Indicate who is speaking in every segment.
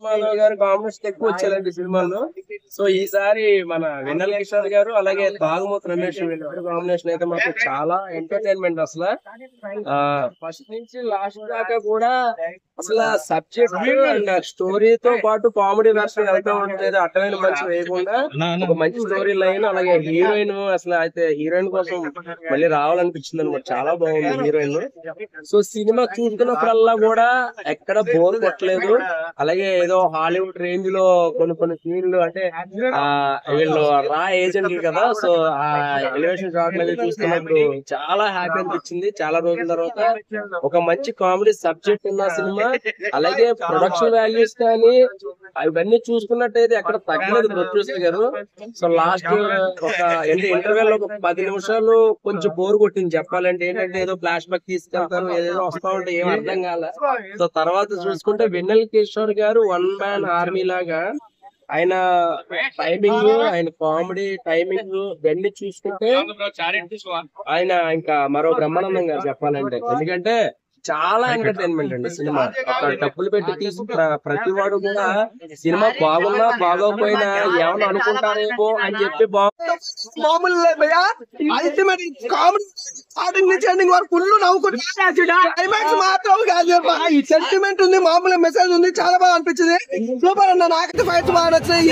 Speaker 1: మాధవ్ గారు కాంబినేషన్ ఎక్కువ వచ్చారండి సినిమాలో. సో ఈసారి మన వెన్నెల కిషోర్ గారు అలాగే తాగుమూత రమేష్ కాంబినేషన్ అయితే మాకు చాలా ఎంటర్టైన్మెంట్. అసలు ఫస్ట్ నుంచి లాస్ట్ దాకా కూడా అసలు సబ్జెక్ట్ అండ్ స్టోరీతో పాటు కామెడీ వెర్షన్ వెళ్తా ఉంటుంది. అడ్డమైన మంచి వేయకుండా ఒక మంచి స్టోరీ లైన్, అలాగే హీరోయిన్ అసలు అయితే హీరోయిన్ కోసం మళ్ళీ రావాలనిపించింది అనమాట. చాలా బాగుంది హీరోయిన్. సో సినిమా చూస్తున్నప్పుడల్లా కూడా ఎక్కడ బోర్ కొట్టలేదు. అలాగే ఏదో హాలీవుడ్ రేంజ్ లో కొన్ని సీన్లు అంటే వీళ్ళు రా ఏజెంట్లు కదా, సో ఆ ఎలివేషన్ షాట్ మీద చూస్తున్నప్పుడు చాలా హ్యాపీ అనిపించింది. చాలా రోజుల తర్వాత ఒక మంచి కామెడీ సబ్జెక్ట్ ఉన్న సినిమా, అలాగే ప్రొడక్షన్ వాల్యూస్ కానీ ఇవన్నీ చూసుకున్నట్టయితే ఎక్కడ తగ్గలేదు ప్రొడ్యూసర్ గారు. సో లాస్ట్ ఒక ఇంటర్వెల్ ఒక 10 నిమిషాలు కొంచెం బోర్ కొట్టింది చెప్పాలంటే. ఏంటంటే ఏదో ఫ్లాష్ బ్యాక్ తీసుకెళ్తారు, ఏదేదో వస్తా ఉంటే ఏం అర్థం కాలే. సో తర్వాత చూసుకుంటే వెన్నెల కిషోర్ గారు వన్ మ్యాన్ ఆర్మీ లాగా ఆయన టైమింగ్, ఆయన కామెడీ టైమింగ్ ఇవన్నీ చూసుకుంటే ఆయన ఇంకా మరో బ్రహ్మానందం గారు చెప్పాలంటే. ఎందుకంటే చాలా ఎంటర్టైన్మెంట్ అండి సినిమా. ఒక డబ్బులు పెట్టి తీసి ప్రతి వాడు కూడా సినిమా బాగున్నా బాగోకపోయినా ఏమన్నా అనుకుంటారేమో అని చెప్పి
Speaker 2: మామూలు అల్టిమేట్ కామెడీ స్టార్టింగ్ నుంచి ఎండింగ్ వరకు ఫుల్ నవ్వుకుంటారు. మాత్రం కాదు, ఈ సెంటిమెంట్ ఉంది, మామూలు మెసేజ్ ఉంది, చాలా బాగా అనిపించింది. సూపర్ అన్న. నాకైతే ఫైట్ బాగా నచ్చాయి.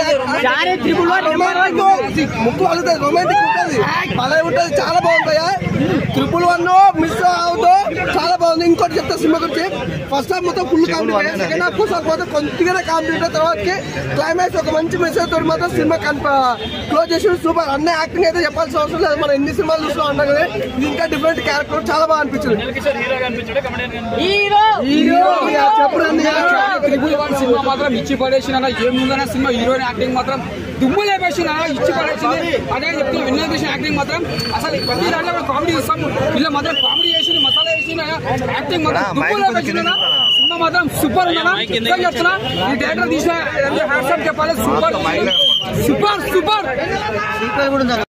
Speaker 2: ముక్కు వలుతుంది, రొమాంటిక్ ఉంటుంది, భలే ఉంటుంది, చాలా బాగుంటాయా. 111 మిస్ అవుతూ చాలా బాగుంది. ఇంకోటి చెప్తా సినిమా గురించి. ఫస్ట్ హాఫ్ మొత్తం ఫుల్ కామెడీ, సెకండ్ హాఫ్ మొత్తం కొద్దిగానే కామెడీ అయిన తర్వాతకి క్లైమాక్స్ ఒక మంచి మెసేజ్ తోటి మాత్రం సినిమా క్లోజ్ చేసి సూపర్. అన్న యాక్టింగ్ అయితే చెప్పాల్సిన అవసరం లేదు, మనం ఎన్ని సినిమాలు చూస్తూ ఉంటాం కదా. ఇది ఇంకా డిఫరెంట్ క్యారెక్టర్, చాలా బాగా అనిపించింది.
Speaker 3: సినిమా మాత్రం ఇచ్చి పడేసిన ఏముందన్న సినిమా. హీరోయిన్ యాక్టింగ్ మాత్రం దుమ్ము లేపేసిన ఇచ్చి పడేసింది. అదే చెప్తే వెన్నెల కిషోర్ యాక్టింగ్ మాత్రం అసలు ప్రతి దాంట్లో కామెడీ ఇస్తాం. ఇలా మాత్రం కామెడీ చేసి మసాలా వేసిన యాక్టింగ్ మాత్రం దుమ్ము లేపేసిన. సినిమా మాత్రం సూపర్ ఉందా చెప్తున్నా. ఈ థియేటర్ తీసిన హ్యాట్సాప్ చెప్పాలి. Super super super.